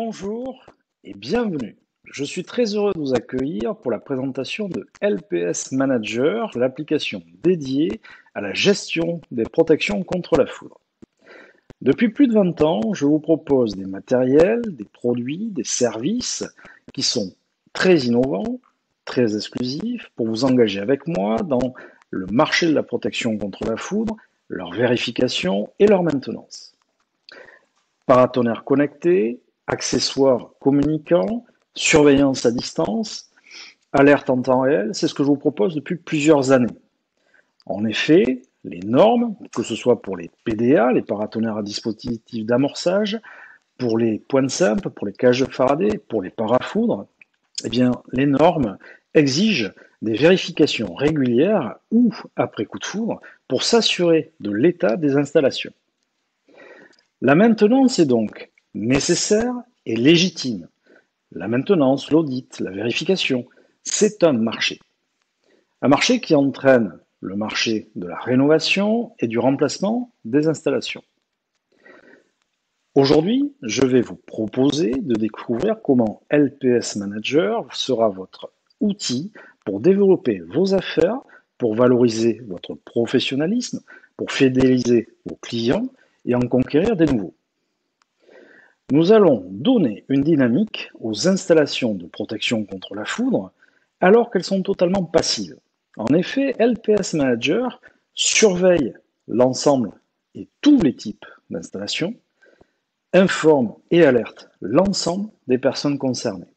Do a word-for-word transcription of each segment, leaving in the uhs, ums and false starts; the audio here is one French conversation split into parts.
Bonjour et bienvenue. Je suis très heureux de vous accueillir pour la présentation de L P S Manager, l'application dédiée à la gestion des protections contre la foudre. Depuis plus de vingt ans, je vous propose des matériels, des produits, des services qui sont très innovants, très exclusifs pour vous engager avec moi dans le marché de la protection contre la foudre, leur vérification et leur maintenance. Paratonnerre connecté, accessoires communicants, surveillance à distance, alerte en temps réel, c'est ce que je vous propose depuis plusieurs années. En effet, les normes, que ce soit pour les P D A, les paratonnerres à dispositif d'amorçage, pour les pointes simples, pour les cages de Faraday, pour les parafoudres, eh bien, les normes exigent des vérifications régulières ou après coup de foudre pour s'assurer de l'état des installations. La maintenance est donc nécessaire et légitime. La maintenance, l'audit, la vérification, c'est un marché. Un marché qui entraîne le marché de la rénovation et du remplacement des installations. Aujourd'hui, je vais vous proposer de découvrir comment L P S Manager sera votre outil pour développer vos affaires, pour valoriser votre professionnalisme, pour fidéliser vos clients et en conquérir des nouveaux. Nous allons donner une dynamique aux installations de protection contre la foudre alors qu'elles sont totalement passives. En effet, L P S Manager surveille l'ensemble et tous les types d'installations, informe et alerte l'ensemble des personnes concernées.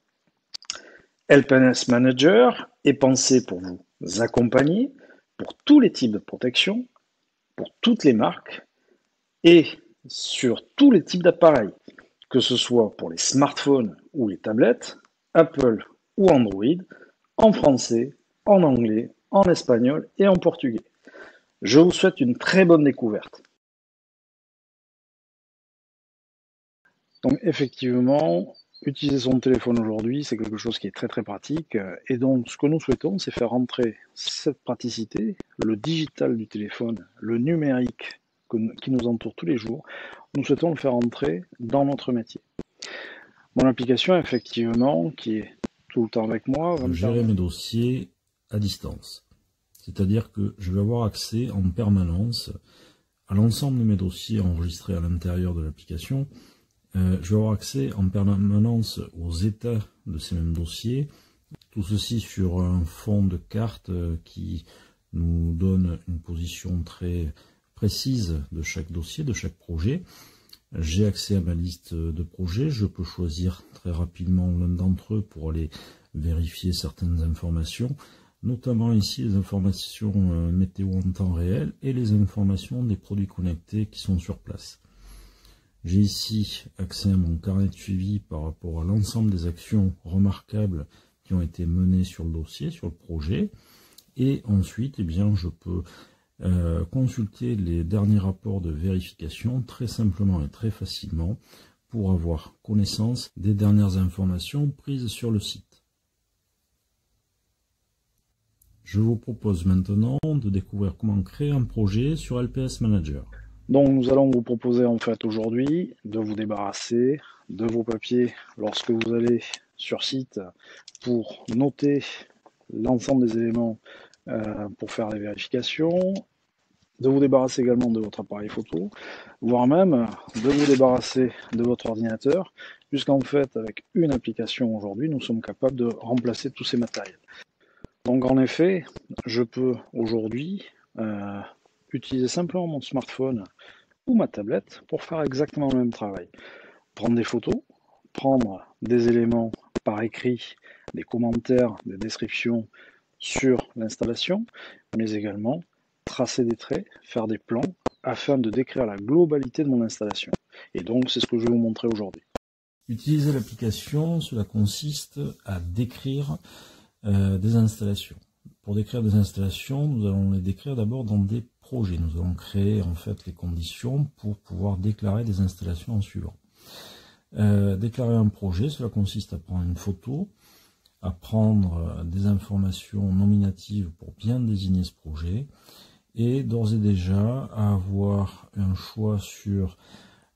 L P S Manager est pensé pour vous accompagner pour tous les types de protection, pour toutes les marques et sur tous les types d'appareils, que ce soit pour les smartphones ou les tablettes, Apple ou Android, en français, en anglais, en espagnol et en portugais. Je vous souhaite une très bonne découverte. Donc effectivement, utiliser son téléphone aujourd'hui, c'est quelque chose qui est très très pratique. Et donc ce que nous souhaitons, c'est faire rentrer cette praticité, le digital du téléphone, le numérique qui nous entoure tous les jours, nous souhaitons le faire entrer dans notre métier. Mon application, effectivement, qui est tout le temps avec moi, va me gérer permettre... mes dossiers à distance. C'est-à-dire que je vais avoir accès en permanence à l'ensemble de mes dossiers enregistrés à l'intérieur de l'application. Euh, je vais avoir accès en permanence aux états de ces mêmes dossiers. Tout ceci sur un fond de carte qui nous donne une position très précise de chaque dossier, de chaque projet. J'ai accès à ma liste de projets, je peux choisir très rapidement l'un d'entre eux pour aller vérifier certaines informations, notamment ici les informations météo en temps réel et les informations des produits connectés qui sont sur place. J'ai ici accès à mon carnet de suivi par rapport à l'ensemble des actions remarquables qui ont été menées sur le dossier, sur le projet, et ensuite, eh bien, je peux Euh, consulter les derniers rapports de vérification très simplement et très facilement pour avoir connaissance des dernières informations prises sur le site. Je vous propose maintenant de découvrir comment créer un projet sur L P S Manager. Donc nous allons vous proposer en fait aujourd'hui de vous débarrasser de vos papiers lorsque vous allez sur site pour noter l'ensemble des éléments euh, pour faire les vérifications, de vous débarrasser également de votre appareil photo, voire même de vous débarrasser de votre ordinateur, puisqu'en fait, avec une application aujourd'hui, nous sommes capables de remplacer tous ces matériels. Donc en effet, je peux aujourd'hui euh, utiliser simplement mon smartphone ou ma tablette pour faire exactement le même travail. Prendre des photos, prendre des éléments par écrit, des commentaires, des descriptions sur l'installation, mais également tracer des traits, faire des plans, afin de décrire la globalité de mon installation. Et donc, c'est ce que je vais vous montrer aujourd'hui. Utiliser l'application, cela consiste à décrire euh, des installations. Pour décrire des installations, nous allons les décrire d'abord dans des projets. Nous allons créer en fait les conditions pour pouvoir déclarer des installations en suivant. Euh, déclarer un projet, cela consiste à prendre une photo, à prendre des informations nominatives pour bien désigner ce projet, et d'ores et déjà à avoir un choix sur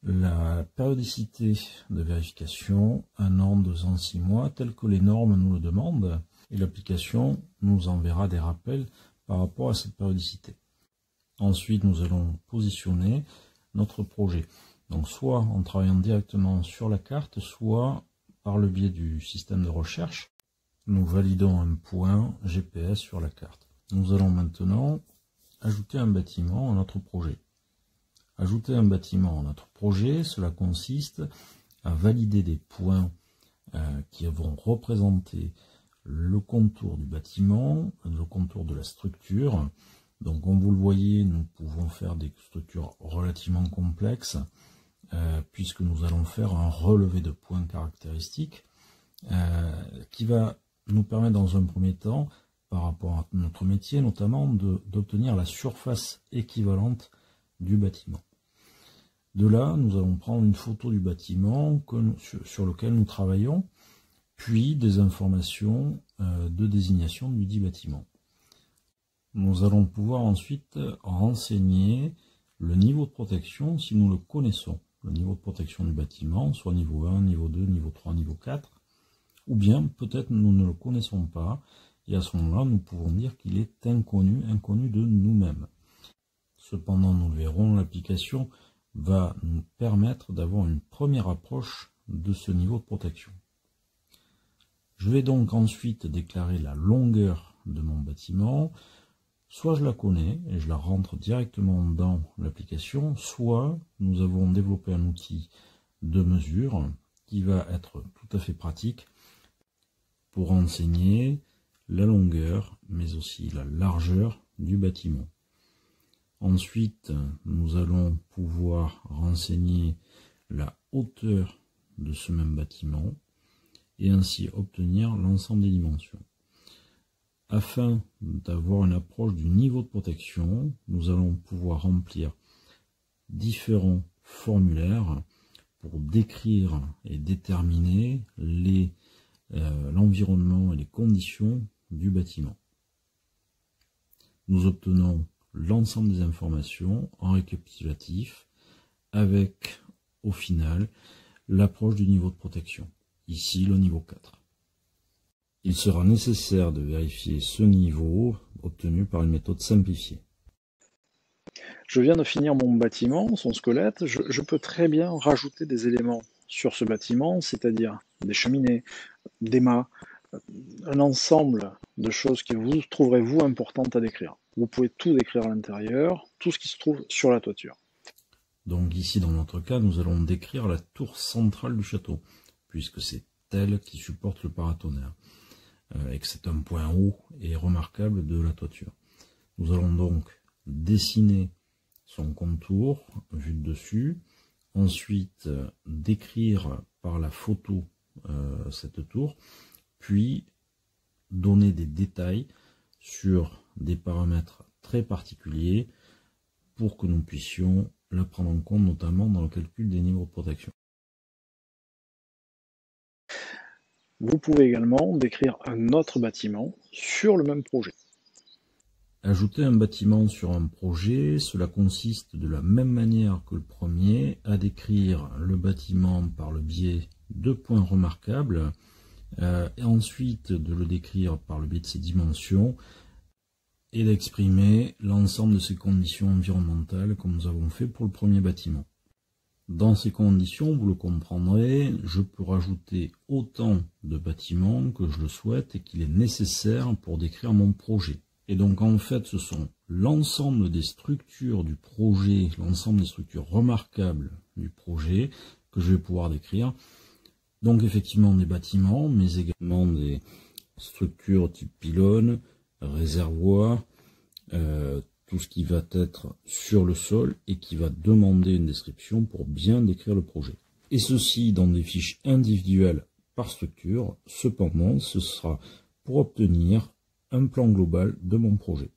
la périodicité de vérification, un an, deux ans, six mois, tel que les normes nous le demandent, et l'application nous enverra des rappels par rapport à cette périodicité. Ensuite, nous allons positionner notre projet. Donc, soit en travaillant directement sur la carte, soit par le biais du système de recherche, nous validons un point G P S sur la carte. Nous allons maintenant ajouter un bâtiment à notre projet. Ajouter un bâtiment à notre projet, cela consiste à valider des points euh, qui vont représenter le contour du bâtiment, le contour de la structure. Donc, comme vous le voyez, nous pouvons faire des structures relativement complexes, euh, puisque nous allons faire un relevé de points caractéristiques, euh, qui va nous permettre dans un premier temps, par rapport à notre métier notamment, d'obtenir la surface équivalente du bâtiment. De là, nous allons prendre une photo du bâtiment que nous, sur, sur lequel nous travaillons, puis des informations euh, de désignation du dit bâtiment. Nous allons pouvoir ensuite renseigner le niveau de protection si nous le connaissons. Le niveau de protection du bâtiment, soit niveau un, niveau deux, niveau trois, niveau quatre, ou bien peut-être nous ne le connaissons pas, et à ce moment-là, nous pouvons dire qu'il est inconnu, inconnu de nous-mêmes. Cependant, nous le verrons, l'application va nous permettre d'avoir une première approche de ce niveau de protection. Je vais donc ensuite déclarer la longueur de mon bâtiment. Soit je la connais et je la rentre directement dans l'application, soit nous avons développé un outil de mesure qui va être tout à fait pratique pour renseigner la longueur, mais aussi la largeur du bâtiment. Ensuite, nous allons pouvoir renseigner la hauteur de ce même bâtiment et ainsi obtenir l'ensemble des dimensions. Afin d'avoir une approche du niveau de protection, nous allons pouvoir remplir différents formulaires pour décrire et déterminer les, euh, l'environnement et les conditions du bâtiment. Nous obtenons l'ensemble des informations en récapitulatif avec, au final, l'approche du niveau de protection. Ici, le niveau quatre. Il sera nécessaire de vérifier ce niveau obtenu par une méthode simplifiée. Je viens de finir mon bâtiment, son squelette, je, je peux très bien rajouter des éléments sur ce bâtiment, c'est-à-dire des cheminées, des mâts, un ensemble de choses que vous trouverez vous importantes à décrire. Vous pouvez tout décrire à l'intérieur, tout ce qui se trouve sur la toiture. Donc ici, dans notre cas, nous allons décrire la tour centrale du château, puisque c'est elle qui supporte le paratonnerre, euh, et que c'est un point haut et remarquable de la toiture. Nous allons donc dessiner son contour vu de dessus, ensuite euh, décrire par la photo euh, cette tour, puis donner des détails sur des paramètres très particuliers pour que nous puissions la prendre en compte, notamment dans le calcul des niveaux de protection. Vous pouvez également décrire un autre bâtiment sur le même projet. Ajouter un bâtiment sur un projet, cela consiste de la même manière que le premier à décrire le bâtiment par le biais de points remarquables, euh, et ensuite de le décrire par le biais de ses dimensions, et d'exprimer l'ensemble de ses conditions environnementales comme nous avons fait pour le premier bâtiment. Dans ces conditions, vous le comprendrez, je peux rajouter autant de bâtiments que je le souhaite et qu'il est nécessaire pour décrire mon projet. Et donc en fait, ce sont l'ensemble des structures du projet, l'ensemble des structures remarquables du projet que je vais pouvoir décrire. Donc effectivement des bâtiments, mais également des structures type pylône, réservoir, euh, tout ce qui va être sur le sol et qui va demander une description pour bien décrire le projet. Et ceci dans des fiches individuelles par structure, cependant ce sera pour obtenir un plan global de mon projet.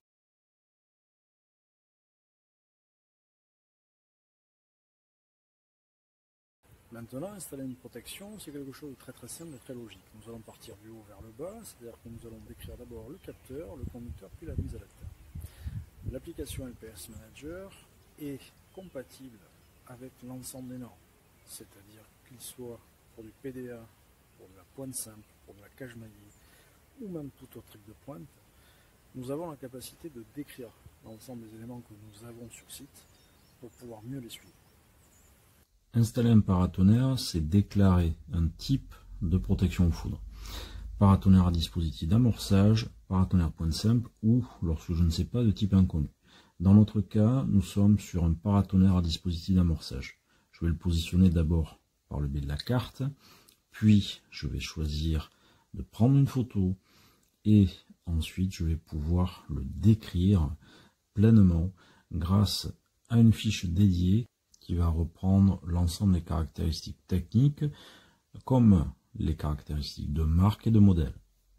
Maintenant, installer une protection, c'est quelque chose de très très simple et très logique. Nous allons partir du haut vers le bas, c'est-à-dire que nous allons décrire d'abord le capteur, le conducteur, puis la mise à la terre. L'application L P S Manager est compatible avec l'ensemble des normes, c'est-à-dire qu'il soit pour du P D A, pour de la pointe simple, pour de la cage maillée, ou même tout autre truc de pointe, nous avons la capacité de décrire l'ensemble des éléments que nous avons sur site pour pouvoir mieux les suivre. Installer un paratonnerre, c'est déclarer un type de protection aux foudres. Paratonnerre à dispositif d'amorçage, paratonnerre pointe simple ou, lorsque je ne sais pas, de type inconnu. Dans notre cas, nous sommes sur un paratonnerre à dispositif d'amorçage. Je vais le positionner d'abord par le biais de la carte, puis je vais choisir de prendre une photo et ensuite je vais pouvoir le décrire pleinement grâce à une fiche dédiée qui va reprendre l'ensemble des caractéristiques techniques comme les caractéristiques de marque et de modèle.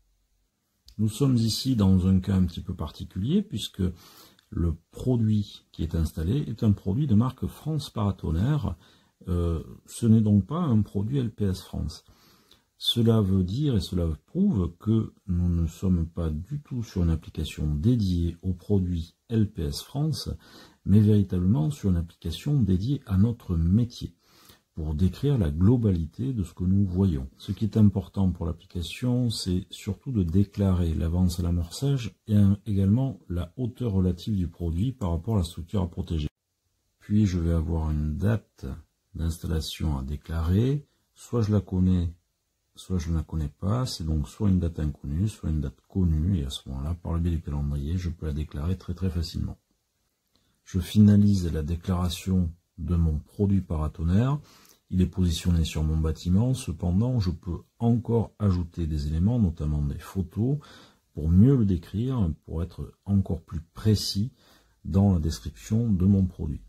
Nous sommes ici dans un cas un petit peu particulier puisque le produit qui est installé est un produit de marque France Paratonnerre. Euh, ce n'est donc pas un produit L P S France. Cela veut dire et cela prouve que nous ne sommes pas du tout sur une application dédiée au produit L P S France, mais véritablement sur une application dédiée à notre métier, pour décrire la globalité de ce que nous voyons. Ce qui est important pour l'application, c'est surtout de déclarer l'avance à l'amorçage et également la hauteur relative du produit par rapport à la structure à protéger. Puis je vais avoir une date d'installation à déclarer, soit je la connais, soit je ne la connais pas, c'est donc soit une date inconnue, soit une date connue, et à ce moment-là, par le biais du calendrier, je peux la déclarer très très facilement. Je finalise la déclaration de mon produit paratonnerre. Il est positionné sur mon bâtiment, cependant je peux encore ajouter des éléments, notamment des photos, pour mieux le décrire, pour être encore plus précis dans la description de mon produit.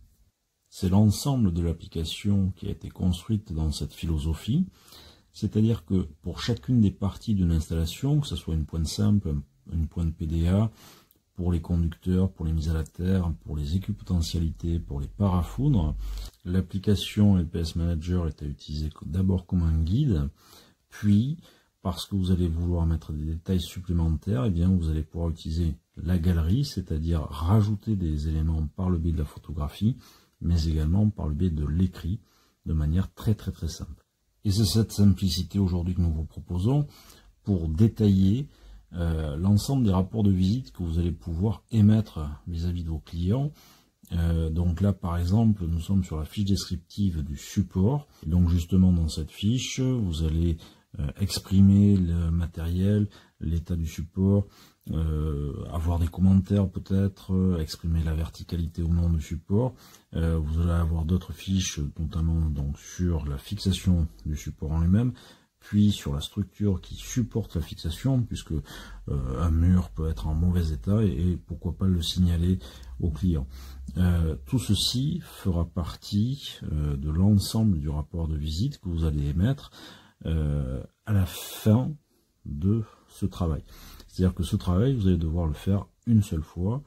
C'est l'ensemble de l'application qui a été construite dans cette philosophie, c'est-à-dire que pour chacune des parties d'une installation, que ce soit une pointe simple, une pointe P D A, pour les conducteurs, pour les mises à la terre, pour les équipotentialités, pour les parafoudres, l'application L P S Manager est à utiliser d'abord comme un guide, puis parce que vous allez vouloir mettre des détails supplémentaires, et bien vous allez pouvoir utiliser la galerie, c'est-à-dire rajouter des éléments par le biais de la photographie, mais également par le biais de l'écrit, de manière très très très simple. Et c'est cette simplicité aujourd'hui que nous vous proposons pour détailler Euh, l'ensemble des rapports de visite que vous allez pouvoir émettre vis-à-vis de vos clients. Euh, donc là par exemple nous sommes sur la fiche descriptive du support, et donc justement dans cette fiche vous allez euh, exprimer le matériel, l'état du support, euh, avoir des commentaires peut-être, euh, exprimer la verticalité ou non du support. Euh, vous allez avoir d'autres fiches, notamment donc sur la fixation du support en lui-même, puis sur la structure qui supporte la fixation, puisque euh, un mur peut être en mauvais état, et, et pourquoi pas le signaler au client. Euh, tout ceci fera partie euh, de l'ensemble du rapport de visite que vous allez émettre euh, à la fin de ce travail. C'est-à-dire que ce travail, vous allez devoir le faire une seule fois,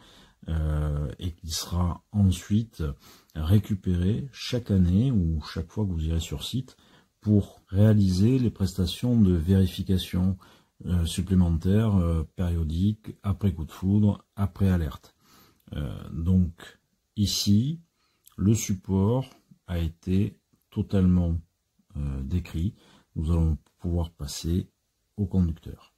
euh, et qui sera ensuite récupéré chaque année ou chaque fois que vous irez sur site, pour réaliser les prestations de vérification euh, supplémentaires, euh, périodiques, après coup de foudre, après alerte. Euh, donc ici, le support a été totalement euh, décrit. Nous allons pouvoir passer au conducteur.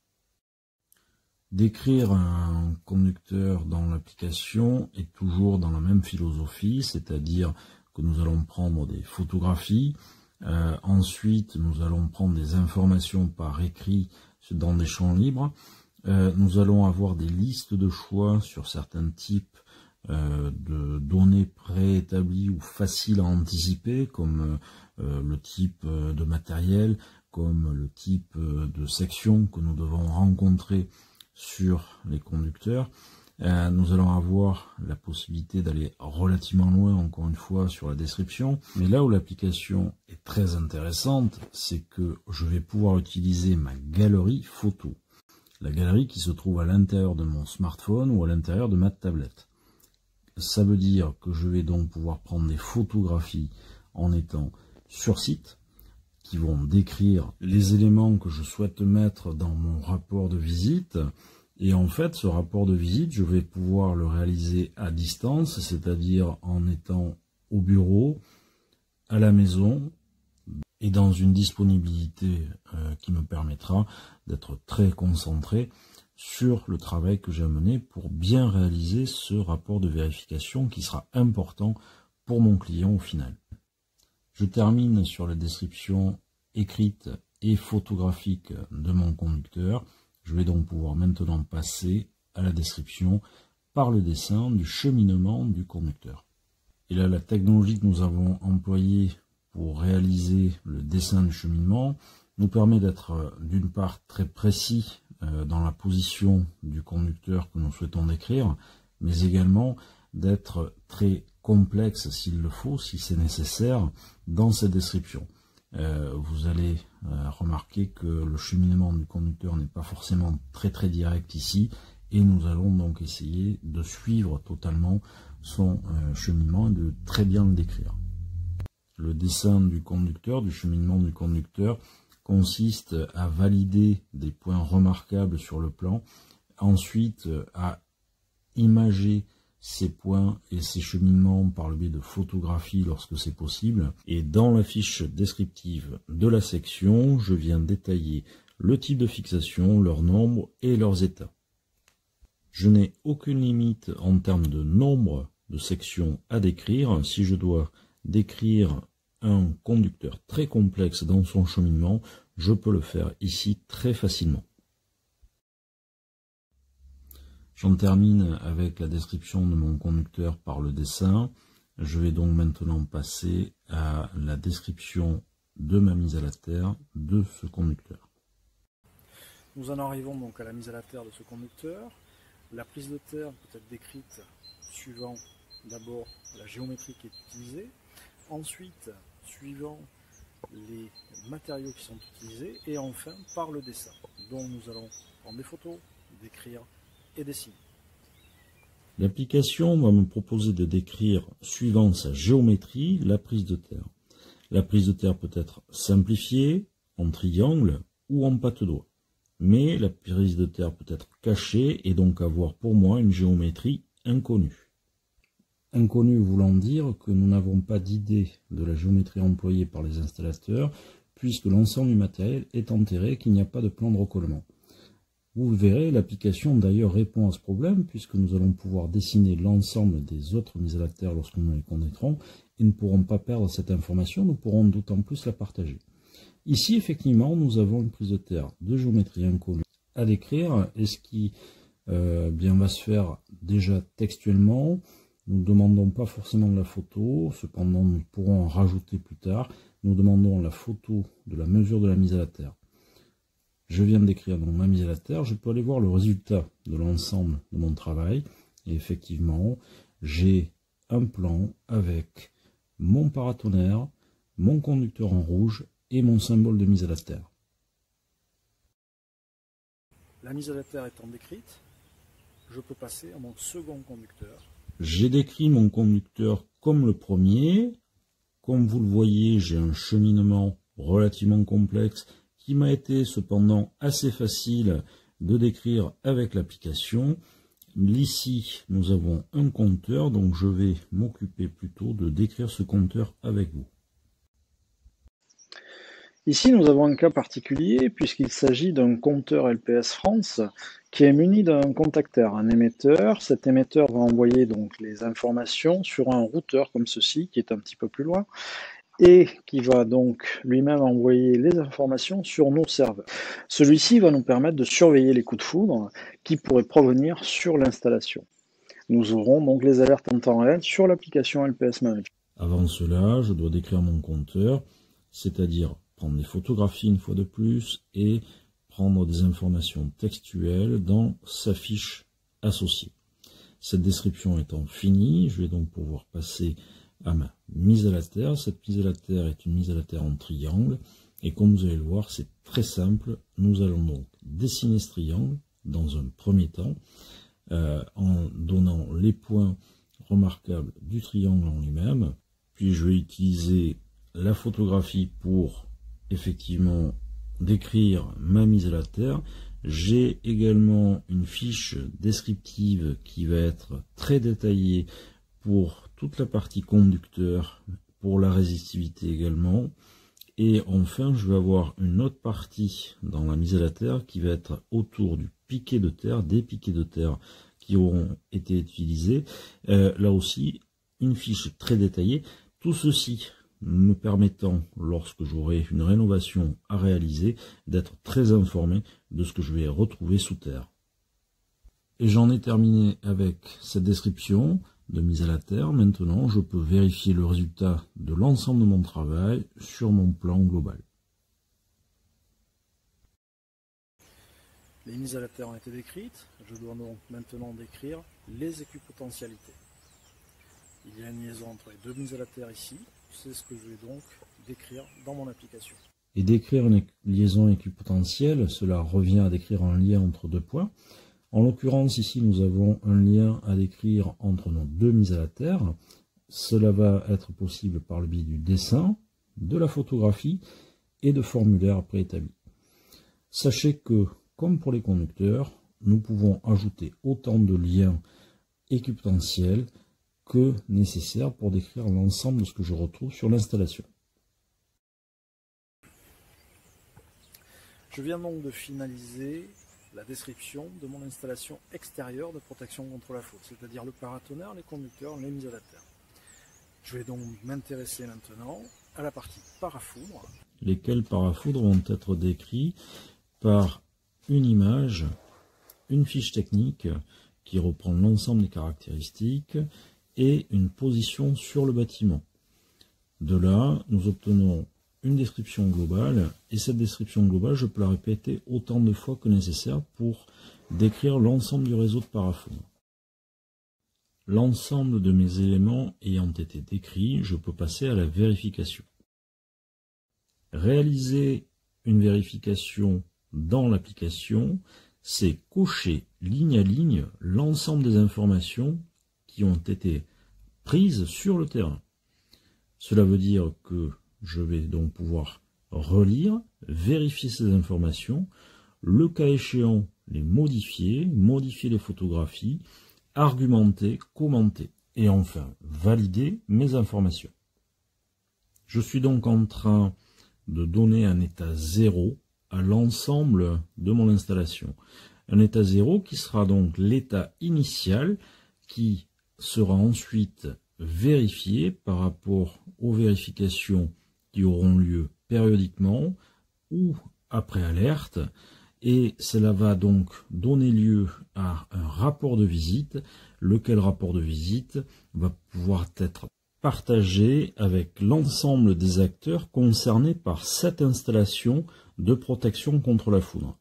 Décrire un conducteur dans l'application est toujours dans la même philosophie, c'est-à-dire que nous allons prendre des photographies. Euh, ensuite, nous allons prendre des informations par écrit dans des champs libres. Euh, nous allons avoir des listes de choix sur certains types euh, de données préétablies ou faciles à anticiper, comme euh, le type de matériel, comme le type de section que nous devons rencontrer sur les conducteurs. Euh, nous allons avoir la possibilité d'aller relativement loin, encore une fois, sur la description. Mais là où l'application est très intéressante, c'est que je vais pouvoir utiliser ma galerie photo. La galerie qui se trouve à l'intérieur de mon smartphone ou à l'intérieur de ma tablette. Ça veut dire que je vais donc pouvoir prendre des photographies en étant sur site, qui vont décrire les éléments que je souhaite mettre dans mon rapport de visite. Et en fait, ce rapport de visite, je vais pouvoir le réaliser à distance, c'est-à-dire en étant au bureau, à la maison, et dans une disponibilité euh, qui me permettra d'être très concentré sur le travail que j'ai à mener pour bien réaliser ce rapport de vérification qui sera important pour mon client au final. Je termine sur la description écrite et photographique de mon conducteur. Je vais donc pouvoir maintenant passer à la description par le dessin du cheminement du conducteur. Et là, la technologie que nous avons employée pour réaliser le dessin du cheminement nous permet d'être d'une part très précis dans la position du conducteur que nous souhaitons décrire, mais également d'être très complexe s'il le faut, si c'est nécessaire, dans cette description. Euh, vous allez euh, remarquer que le cheminement du conducteur n'est pas forcément très très direct ici, et nous allons donc essayer de suivre totalement son euh, cheminement et de très bien le décrire. Le dessin du conducteur, du cheminement du conducteur, consiste à valider des points remarquables sur le plan, ensuite à imager ces points et ces cheminements par le biais de photographies lorsque c'est possible. Et dans la fiche descriptive de la section, je viens détailler le type de fixation, leur nombre et leurs états. Je n'ai aucune limite en termes de nombre de sections à décrire. Si je dois décrire un conducteur très complexe dans son cheminement, je peux le faire ici très facilement. J'en termine avec la description de mon conducteur par le dessin. Je vais donc maintenant passer à la description de ma mise à la terre de ce conducteur. Nous en arrivons donc à la mise à la terre de ce conducteur. La prise de terre peut être décrite suivant d'abord la géométrie qui est utilisée, ensuite suivant les matériaux qui sont utilisés, et enfin par le dessin. Donc nous allons prendre des photos, décrire et dessiner. L'application va me proposer de décrire, suivant sa géométrie, la prise de terre. La prise de terre peut être simplifiée, en triangle ou en patte-doigt. Mais la prise de terre peut être cachée et donc avoir pour moi une géométrie inconnue. Inconnu voulant dire que nous n'avons pas d'idée de la géométrie employée par les installateurs, puisque l'ensemble du matériel est enterré et qu'il n'y a pas de plan de recollement. Vous verrez, l'application d'ailleurs répond à ce problème, puisque nous allons pouvoir dessiner l'ensemble des autres mises à la terre lorsque nous les connaîtrons, et ne pourrons pas perdre cette information, nous pourrons d'autant plus la partager. Ici, effectivement, nous avons une prise de terre de géométrie inconnue à décrire, et ce qui euh, bien va se faire déjà textuellement. Nous ne demandons pas forcément de la photo, cependant nous pourrons en rajouter plus tard. Nous demandons la photo de la mesure de la mise à la terre. Je viens de décrire donc ma mise à la terre, je peux aller voir le résultat de l'ensemble de mon travail. Et effectivement, j'ai un plan avec mon paratonnerre, mon conducteur en rouge et mon symbole de mise à la terre. La mise à la terre étant décrite, je peux passer à mon second conducteur. J'ai décrit mon conducteur comme le premier. Comme vous le voyez, j'ai un cheminement relativement complexe qui m'a été cependant assez facile de décrire avec l'application. Ici, nous avons un compteur, donc je vais m'occuper plutôt de décrire ce compteur avec vous. Ici, nous avons un cas particulier puisqu'il s'agit d'un compteur L P S France qui est muni d'un contacteur, un émetteur. Cet émetteur va envoyer donc les informations sur un routeur comme ceci, qui est un petit peu plus loin, et qui va donc lui-même envoyer les informations sur nos serveurs. Celui-ci va nous permettre de surveiller les coups de foudre qui pourraient provenir sur l'installation. Nous aurons donc les alertes en temps réel sur l'application L P S Manager. Avant cela, je dois décrire mon compteur, c'est-à-dire prendre des photographies une fois de plus et prendre des informations textuelles dans sa fiche associée. Cette description étant finie, je vais donc pouvoir passer à ma mise à la terre. Cette mise à la terre est une mise à la terre en triangle et comme vous allez le voir, c'est très simple. Nous allons donc dessiner ce triangle dans un premier temps euh, en donnant les points remarquables du triangle en lui-même. Puis je vais utiliser la photographie pour effectivement décrire ma mise à la terre. J'ai également une fiche descriptive qui va être très détaillée pour toute la partie conducteur pour la résistivité également. Et enfin, je vais avoir une autre partie dans la mise à la terre qui va être autour du piquet de terre, des piquets de terre qui auront été utilisés. Euh, là aussi, une fiche très détaillée. Tout ceci me permettant, lorsque j'aurai une rénovation à réaliser, d'être très informé de ce que je vais retrouver sous terre. Et j'en ai terminé avec cette description de mise à la terre. Maintenant, je peux vérifier le résultat de l'ensemble de mon travail sur mon plan global. Les mises à la terre ont été décrites. Je dois donc maintenant décrire les équipotentialités. Il y a une liaison entre les deux mises à la terre ici. C'est ce que je vais donc décrire dans mon application. Et décrire une liaison équipotentielle, cela revient à décrire un lien entre deux points. En l'occurrence, ici, nous avons un lien à décrire entre nos deux mises à la terre. Cela va être possible par le biais du dessin, de la photographie et de formulaires préétablis. Sachez que, comme pour les conducteurs, nous pouvons ajouter autant de liens équipotentiels que nécessaire pour décrire l'ensemble de ce que je retrouve sur l'installation. Je viens donc de finaliser la description de mon installation extérieure de protection contre la foudre, c'est-à-dire le paratonnerre, les conducteurs, les mises à la terre. Je vais donc m'intéresser maintenant à la partie parafoudre. Lesquels parafoudres vont être décrits par une image, une fiche technique qui reprend l'ensemble des caractéristiques et une position sur le bâtiment. De là, nous obtenons une description globale, et cette description globale, je peux la répéter autant de fois que nécessaire pour décrire l'ensemble du réseau de parafoudre. L'ensemble de mes éléments ayant été décrits, je peux passer à la vérification. Réaliser une vérification dans l'application, c'est cocher ligne à ligne l'ensemble des informations qui ont été prises sur le terrain. Cela veut dire que je vais donc pouvoir relire, vérifier ces informations, le cas échéant les modifier, modifier les photographies, argumenter, commenter et enfin valider mes informations. Je suis donc en train de donner un état zéro à l'ensemble de mon installation. Un état zéro qui sera donc l'état initial qui sera ensuite vérifié par rapport aux vérifications qui auront lieu périodiquement ou après alerte, et cela va donc donner lieu à un rapport de visite, lequel rapport de visite va pouvoir être partagé avec l'ensemble des acteurs concernés par cette installation de protection contre la foudre.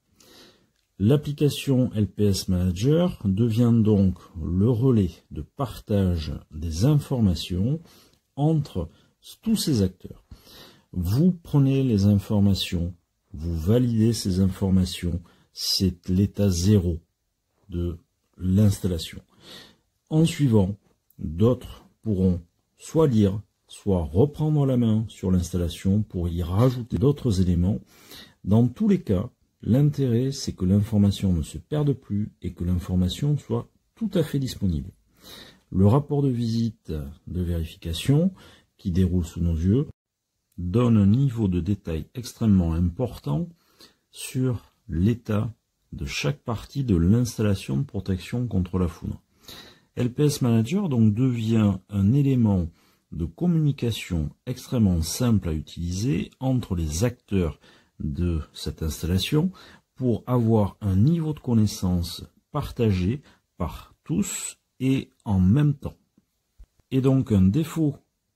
L'application L P S Manager devient donc le relais de partage des informations entre tous ces acteurs. Vous prenez les informations, vous validez ces informations, c'est l'état zéro de l'installation. En suivant, d'autres pourront soit lire, soit reprendre la main sur l'installation pour y rajouter d'autres éléments. Dans tous les cas, l'intérêt, c'est que l'information ne se perde plus et que l'information soit tout à fait disponible. Le rapport de visite de vérification qui déroule sous nos yeux donne un niveau de détail extrêmement important sur l'état de chaque partie de l'installation de protection contre la foudre. L P S Manager donc devient un élément de communication extrêmement simple à utiliser entre les acteurs de cette installation pour avoir un niveau de connaissance partagé par tous et en même temps. Et donc un défaut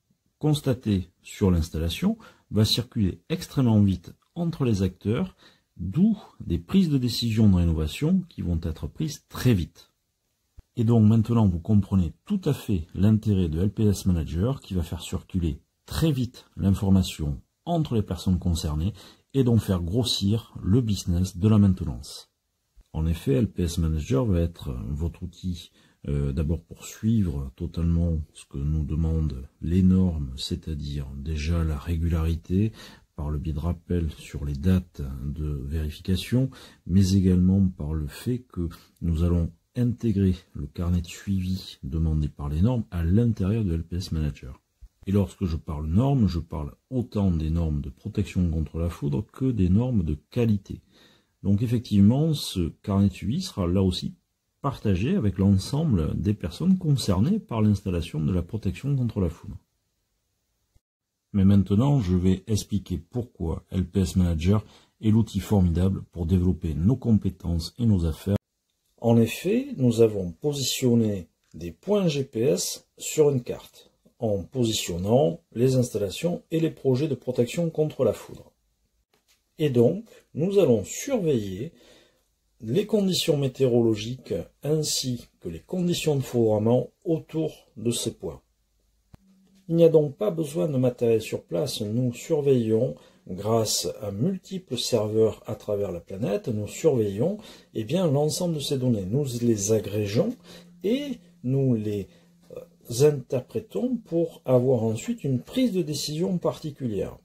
constaté sur l'installation va circuler extrêmement vite entre les acteurs, d'où des prises de décision de rénovation qui vont être prises très vite. Et donc maintenant vous comprenez tout à fait l'intérêt de L P S Manager qui va faire circuler très vite l'information entre les personnes concernées et donc faire grossir le business de la maintenance. En effet, L P S Manager va être votre outil euh, d'abord pour suivre totalement ce que nous demandent les normes, c'est-à-dire déjà la régularité par le biais de rappel sur les dates de vérification, mais également par le fait que nous allons intégrer le carnet de suivi demandé par les normes à l'intérieur de L P S Manager. Et lorsque je parle normes, je parle autant des normes de protection contre la foudre que des normes de qualité. Donc effectivement, ce carnet de suivi sera là aussi partagé avec l'ensemble des personnes concernées par l'installation de la protection contre la foudre. Mais maintenant, je vais expliquer pourquoi L P S Manager est l'outil formidable pour développer nos compétences et nos affaires. En effet, nous avons positionné des points G P S sur une carte, en positionnant les installations et les projets de protection contre la foudre. Et donc, nous allons surveiller les conditions météorologiques ainsi que les conditions de foudroiement autour de ces points. Il n'y a donc pas besoin de matériel sur place, nous surveillons grâce à multiples serveurs à travers la planète, nous surveillons eh bien, l'ensemble de ces données. Nous les agrégeons et nous les interprétons pour avoir ensuite une prise de décision particulière.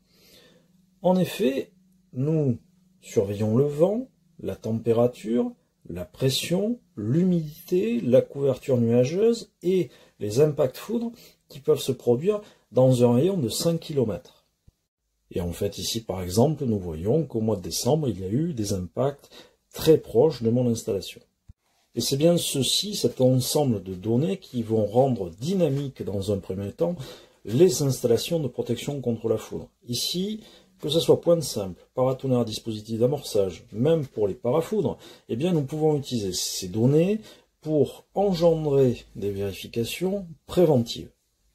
En effet, nous surveillons le vent, la température, la pression, l'humidité, la couverture nuageuse et les impacts foudre qui peuvent se produire dans un rayon de cinq kilomètres. Et en fait, ici, par exemple, nous voyons qu'au mois de décembre, il y a eu des impacts très proches de mon installation. Et c'est bien ceci, cet ensemble de données qui vont rendre dynamique dans un premier temps les installations de protection contre la foudre. Ici, que ce soit pointe simple, paratonnerre, dispositif d'amorçage, même pour les parafoudres, eh bien nous pouvons utiliser ces données pour engendrer des vérifications préventives.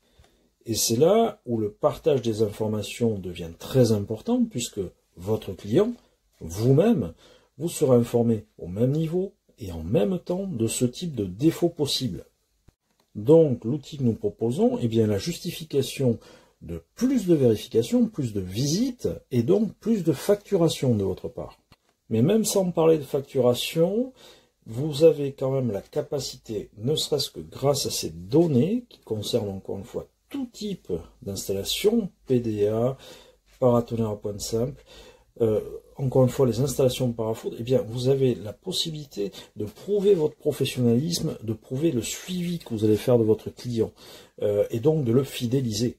Et c'est là où le partage des informations devient très important, puisque votre client, vous-même, vous serez informé au même niveau et en même temps de ce type de défaut possible. Donc l'outil que nous proposons, eh bien la justification de plus de vérifications, plus de visites et donc plus de facturation de votre part. Mais même sans parler de facturation, vous avez quand même la capacité, ne serait-ce que grâce à ces données qui concernent encore une fois tout type d'installation, P D A, paratonnerre à pointe simple, euh, encore une fois les installations de parafoudre, eh bien vous avez la possibilité de prouver votre professionnalisme, de prouver le suivi que vous allez faire de votre client euh, et donc de le fidéliser.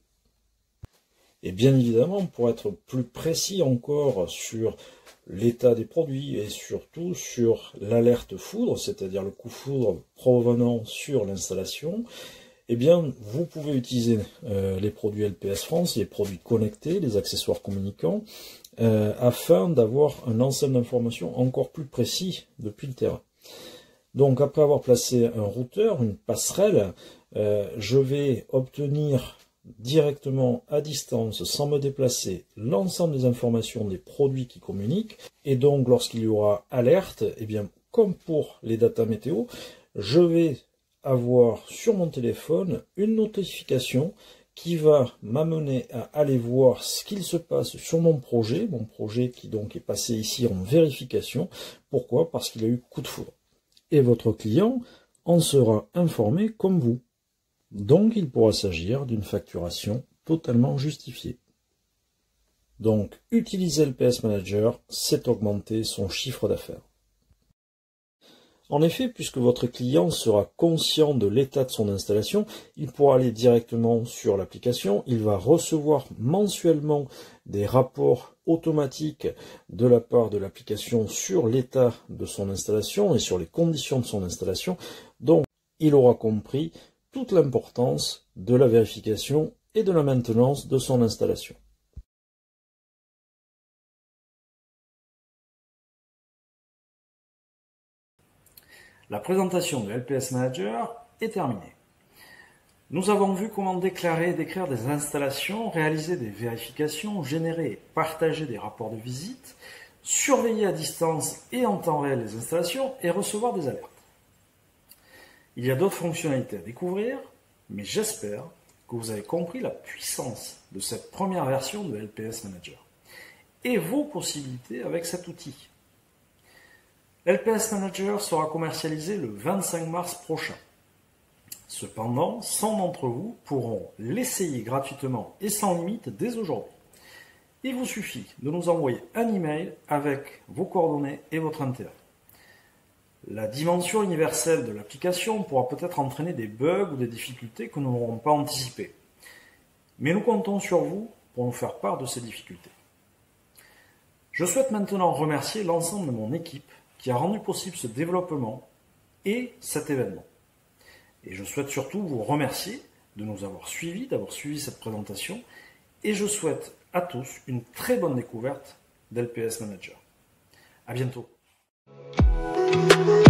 Et bien évidemment, pour être plus précis encore sur l'état des produits et surtout sur l'alerte foudre, c'est-à-dire le coup foudre provenant sur l'installation, eh bien, vous pouvez utiliser euh, les produits L P S France, les produits connectés, les accessoires communicants, euh, afin d'avoir un ensemble d'informations encore plus précis depuis le terrain. Donc, après avoir placé un routeur, une passerelle, euh, je vais obtenir directement à distance, sans me déplacer, l'ensemble des informations des produits qui communiquent. Et donc, lorsqu'il y aura alerte, eh bien, comme pour les datas météo, je vais avoir sur mon téléphone une notification qui va m'amener à aller voir ce qu'il se passe sur mon projet, mon projet qui donc est passé ici en vérification. Pourquoi? Parce qu'il y a eu coup de foudre. Et votre client en sera informé comme vous. Donc, il pourra s'agir d'une facturation totalement justifiée. Donc, utiliser le L P S Manager, c'est augmenter son chiffre d'affaires. En effet, puisque votre client sera conscient de l'état de son installation, il pourra aller directement sur l'application, il va recevoir mensuellement des rapports automatiques de la part de l'application sur l'état de son installation et sur les conditions de son installation. Donc, il aura compris toute l'importance de la vérification et de la maintenance de son installation. La présentation de L P S Manager est terminée. Nous avons vu comment déclarer et décrire des installations, réaliser des vérifications, générer et partager des rapports de visite, surveiller à distance et en temps réel les installations et recevoir des alertes. Il y a d'autres fonctionnalités à découvrir, mais j'espère que vous avez compris la puissance de cette première version de L P S Manager et vos possibilités avec cet outil. L P S Manager sera commercialisé le vingt-cinq mars prochain. Cependant, cent d'entre vous pourront l'essayer gratuitement et sans limite dès aujourd'hui. Il vous suffit de nous envoyer un email avec vos coordonnées et votre intérêt. La dimension universelle de l'application pourra peut-être entraîner des bugs ou des difficultés que nous n'aurons pas anticipées. Mais nous comptons sur vous pour nous faire part de ces difficultés. Je souhaite maintenant remercier l'ensemble de mon équipe qui a rendu possible ce développement et cet événement. Et je souhaite surtout vous remercier de nous avoir suivis, d'avoir suivi cette présentation, et je souhaite à tous une très bonne découverte d'L P S Manager. À bientôt.